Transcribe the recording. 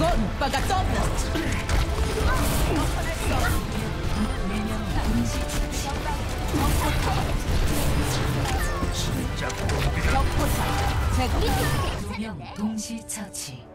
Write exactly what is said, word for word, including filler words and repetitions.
이건 오빠가 떠나. 진짜 격포탑 제거. 두명 동시 처치.